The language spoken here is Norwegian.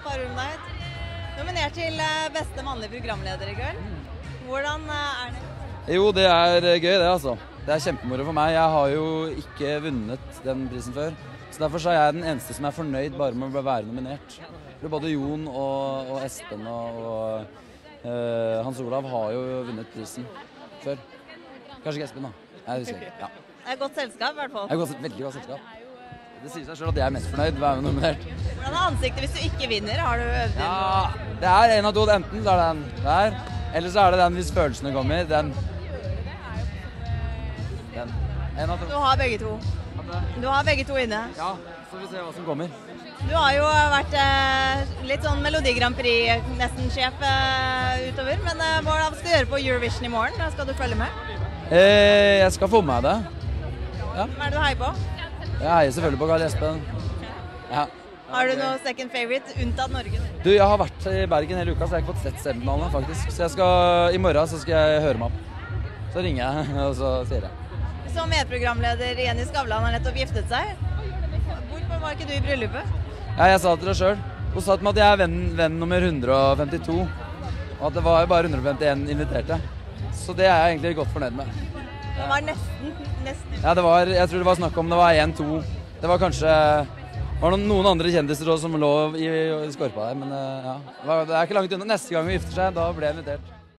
Farao Umneit. Nominert til beste mannlige programleder i kveld. Hvordan det? Jo, det gøy det altså. Det kjempemoro for meg. Jeg har jo ikke vunnet den prisen før. Så derfor så er jeg den eneste som fornøyd bare med å være nominert. For både Jon og Espen og Hans Olav har jo vunnet prisen før. Kanskje ikke Espen da. Jeg husker ikke. Ja. Det godt selskap i hvert fall. Det veldig godt selskap. Det sier seg selv at jeg mest fornøyd med å være nominert. Hvordan ansiktet hvis du ikke vinner? Har du øvd inn? Ja, det en av to. Enten så den der, eller så det den hvis følelsene kommer. Den. En av to. Du har begge to. Du har begge to inne. Ja, så får vi se hva som kommer. Du har jo vært litt sånn Melodi Grand Prix nesten sjef utover, men hva skal du gjøre på Eurovision i morgen? Skal du følge med? Jeg skal få med det. Ja. Hvem du heier på? Jeg heier selvfølgelig på Karl Espen. Ja. Har du noe second favorite unntatt Norge? Du, jeg har vært i Bergen hele uka, så jeg har ikke fått sett semifinalene faktisk. Så i morgen så skal jeg høre meg opp. Så ringer jeg, og så sier jeg. Så medprogramleder Jenny Skavlan har nettopp giftet seg. Hvorfor var ikke du i bryllupet? Ja, jeg sa til det selv. Hun sa til meg at jeg venn nummer 152. Og at det var bare 151 inviterte. Så det jeg egentlig godt fornøyd med. Det var nesten. Ja, jeg tror det var snakk om det var 1-2. Det var kanskje noen andre kjendiser også som lå i skorpa der, men ja. Det ikke langt unna. Neste gang vi gifter seg, da ble jeg invitert.